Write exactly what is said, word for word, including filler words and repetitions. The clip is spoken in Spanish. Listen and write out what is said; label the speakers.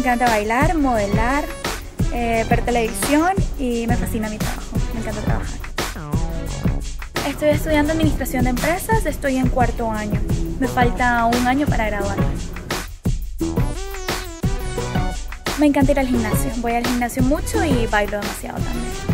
Speaker 1: encanta bailar, modelar, eh, ver televisión y me fascina mi trabajo, me encanta trabajar. Estoy estudiando Administración de Empresas, estoy en cuarto año, me falta un año para graduarme. Me encanta ir al gimnasio, voy al gimnasio mucho y bailo demasiado también.